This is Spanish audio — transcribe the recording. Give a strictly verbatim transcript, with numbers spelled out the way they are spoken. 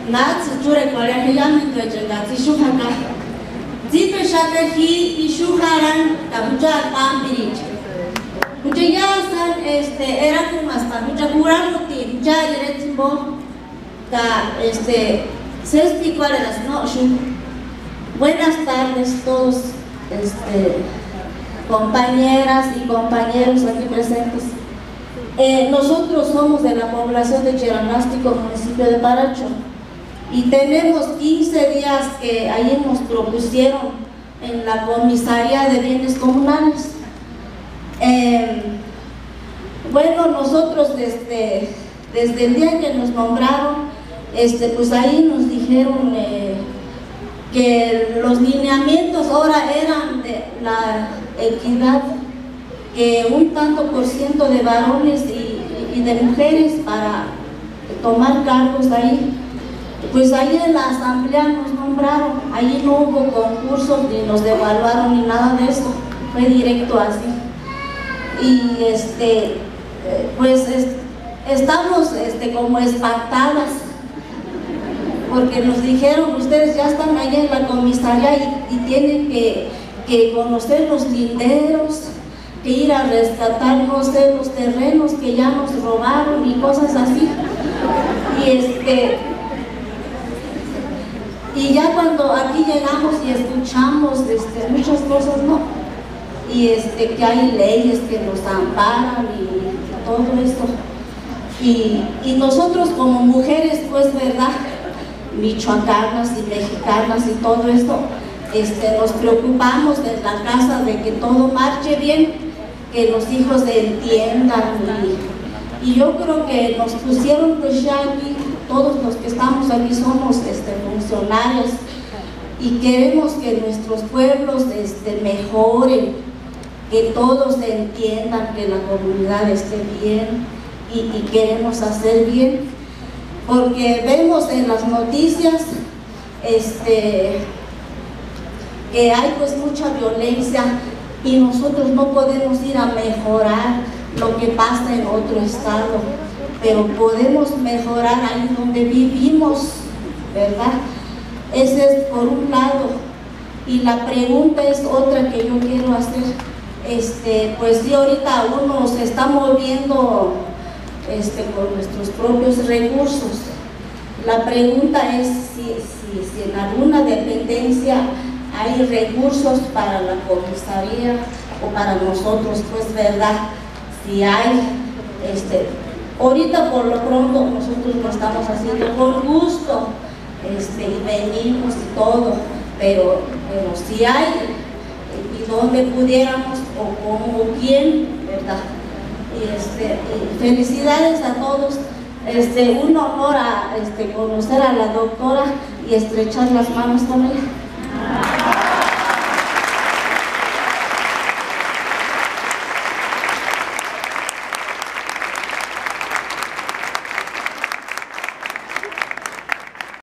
Nats chure korea hiyamen kajega tishuhaka. Zipe shaka hi ishuharan kabuja pampirich. Mucha yasan este era como hasta mucha juramuti ya directimbo ka este se explico a las no shu. Buenas tardes todos este compañeras y compañeros aquí presentes. Eh, nosotros somos de la población de Cheranástico, municipio de Paracho, y tenemos quince días que ahí nos propusieron en la comisaría de bienes comunales. Eh, bueno, nosotros desde, desde el día que nos nombraron, este, pues ahí nos dijeron eh, que los lineamientos ahora eran de la equidad, que un tanto por ciento de varones y, y de mujeres para tomar cargos ahí. Pues ahí en la asamblea nos nombraron, ahí no hubo concursos ni nos devaluaron ni nada de eso, fue directo así. Y este, pues es, estamos este, como espantadas, porque nos dijeron, ustedes ya están allá en la comisaría y, y tienen que, que conocer los linderos, que ir a rescatar, no sé, los terrenos que ya nos robaron y cosas así. Y este... Y ya cuando aquí llegamos y escuchamos este, muchas cosas, ¿no? Y este, que hay leyes que nos amparan y, y todo esto. Y, y nosotros como mujeres, pues, ¿verdad? Michoacanas y mexicanas y todo esto, este, nos preocupamos en la casa de que todo marche bien, que los hijos se entiendan. Y, y yo creo que nos pusieron pues ya aquí, todos los que estamos aquí somos este, funcionarios y queremos que nuestros pueblos este, mejoren, que todos se entiendan, que la comunidad esté bien y, y queremos hacer bien, porque vemos en las noticias este, que hay pues mucha violencia y nosotros no podemos ir a mejorar lo que pasa en otro estado, pero podemos mejorar ahí donde vivimos, ¿verdad? Ese es por un lado. Y la pregunta es otra que yo quiero hacer. Este, pues sí, ahorita uno se está moviendo este, con nuestros propios recursos. La pregunta es si, si, si en alguna dependencia hay recursos para la comisaría o para nosotros, pues, ¿verdad? Si hay, este, ahorita por lo pronto nosotros lo estamos haciendo con gusto, este, y venimos y todo, pero, pero si hay, y donde pudiéramos, o como quién, ¿verdad? Y, este, y felicidades a todos, este, un honor a este, conocer a la doctora y estrechar las manos con ella.